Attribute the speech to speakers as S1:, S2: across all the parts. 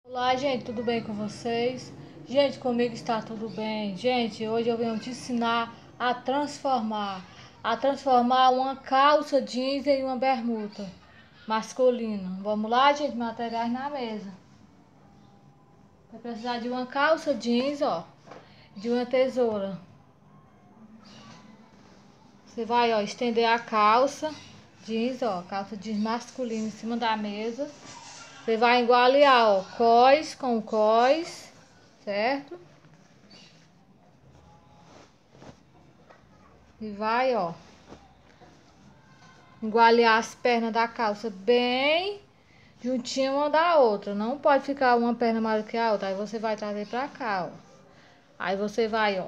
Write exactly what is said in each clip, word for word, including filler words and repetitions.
S1: Olá, gente, tudo bem com vocês? Gente, comigo está tudo bem. Gente, hoje eu venho te ensinar a transformar, a transformar uma calça jeans em uma bermuda masculina. Vamos lá, gente, materiais na mesa. Vai precisar de uma calça jeans, ó, de uma tesoura. Você vai, ó, estender a calça jeans, ó, calça jeans masculina em cima da mesa. Você vai igualar, ó, cós com cós, certo? E vai, ó, igualar as pernas da calça bem juntinha uma da outra. Não pode ficar uma perna maior que a outra. Aí você vai trazer pra cá, ó. Aí você vai, ó,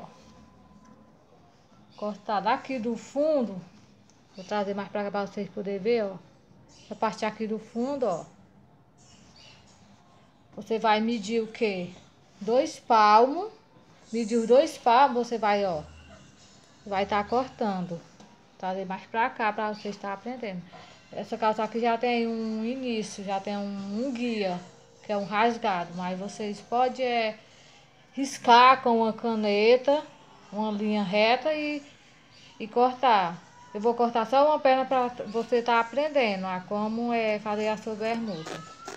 S1: cortar daqui do fundo. Vou trazer mais pra cá pra vocês poderem ver, ó. Essa parte aqui do fundo, ó. Você vai medir o quê? Dois palmos. Medir os dois palmos, você vai, ó. Vai estar tá cortando. Trazer mais pra cá pra você estar aprendendo. Essa calça aqui já tem um início, já tem um, um guia, que é um rasgado. Mas vocês podem é, riscar com uma caneta, uma linha reta e, e cortar. Eu vou cortar só uma perna para você estar tá aprendendo a como é fazer a sua bermuda.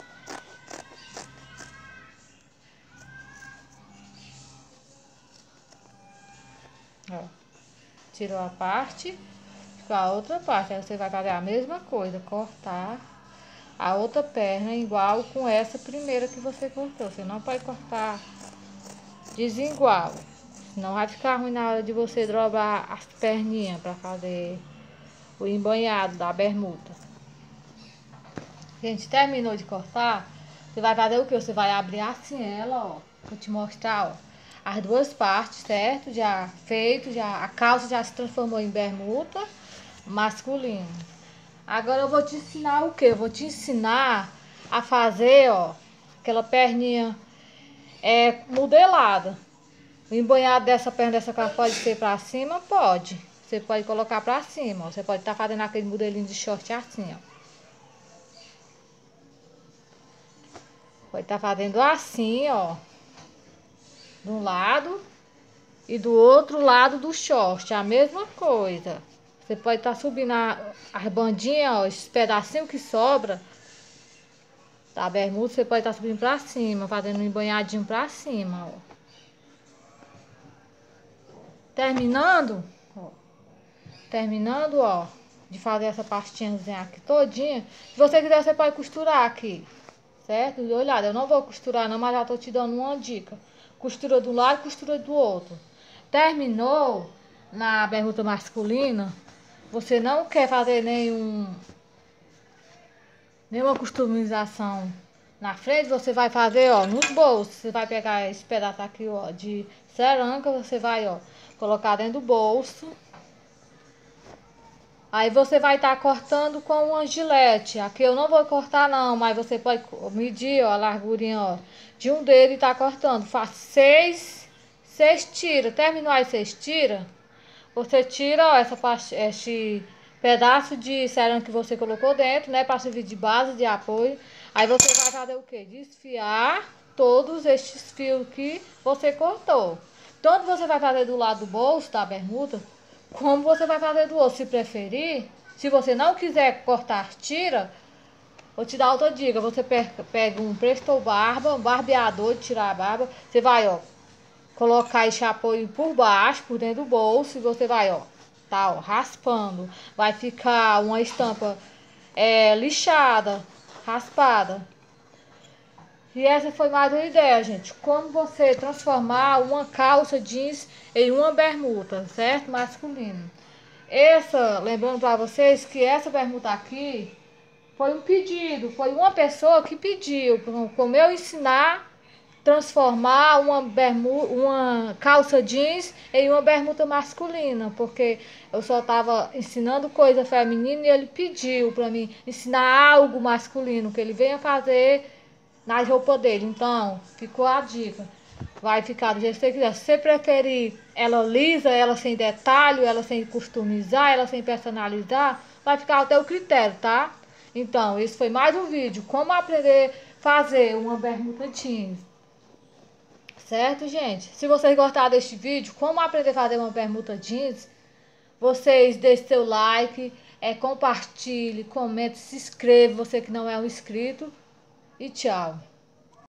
S1: Ó, tirou a parte, ficou a outra parte. Aí você vai fazer a mesma coisa, cortar a outra perna igual com essa primeira que você cortou. Você não pode cortar desigual, senão vai ficar ruim na hora de você dobrar as perninhas para fazer o embanhado da bermuda. Gente, terminou de cortar, você vai fazer o que? Você vai abrir assim ela, ó. Vou te mostrar, ó. As duas partes, certo? Já feito, já a calça já se transformou em bermuda masculino. Agora eu vou te ensinar o que? Eu vou te ensinar a fazer, ó, aquela perninha é, modelada. O embanhado dessa perna dessa calça pode ser pra cima? Pode. Você pode colocar pra cima, ó. Você pode estar tá fazendo aquele modelinho de short assim, ó. Pode estar tá fazendo assim, ó. De um lado e do outro lado do short, a mesma coisa. Você pode estar tá subindo a, as bandinhas, ó, esses pedacinhos que sobra da bermuda, você pode estar tá subindo pra cima, fazendo um embanhadinho pra cima, ó. Terminando, ó. Terminando, ó, de fazer essa pastinhazinha aqui todinha. Se você quiser, você pode costurar aqui, certo? De olhada, eu não vou costurar não, mas já tô te dando uma dica. Costura de um lado, costura do outro. Terminou na bermuda masculina, você não quer fazer nenhum nenhuma customização na frente, você vai fazer, ó, nos bolsos. Você vai pegar esse pedaço aqui, ó, de cerâmica, você vai, ó, colocar dentro do bolso. Aí você vai estar tá cortando com uma gilete. Aqui eu não vou cortar não, mas você pode medir, ó, a largurinha, ó, de um dedo e tá cortando. Faz seis, seis tiras. Terminou aí seis tiras, você tira, ó, essa parte, esse pedaço de cerâmica que você colocou dentro, né, para servir de base, de apoio. Aí você vai fazer o quê? Desfiar todos estes fios que você cortou. Tanto você vai fazer do lado do bolso da bermuda, como você vai fazer do outro, se preferir. Se você não quiser cortar tira, vou te dar outra dica. Você pega um Presto Barba, um barbeador de tirar a barba. Você vai, ó, colocar esse apoio por baixo, por dentro do bolso. E você vai, ó, tá, ó, raspando. Vai ficar uma estampa é, lixada, raspada. E essa foi mais uma ideia, gente. Como você transformar uma calça jeans em uma bermuda, certo? Masculino. Essa, lembrando para vocês que essa bermuda aqui foi um pedido. Foi uma pessoa que pediu. Como eu ensinar transformar uma bermuda, uma calça jeans em uma bermuda masculina. Porque eu só tava ensinando coisa feminina e ele pediu para mim ensinar algo masculino. Que ele venha fazer na roupa dele. Então, ficou a dica. Vai ficar do jeito que você quiser. Se você preferir ela lisa, ela sem detalhe, ela sem customizar, ela sem personalizar, vai ficar ao teu critério, tá? Então, esse foi mais um vídeo. Como aprender a fazer uma bermuda jeans. Certo, gente? Se vocês gostaram deste vídeo, como aprender a fazer uma bermuda jeans, vocês deixem seu like, é, compartilhe, comente, se inscreva, você que não é um inscrito. E tchau.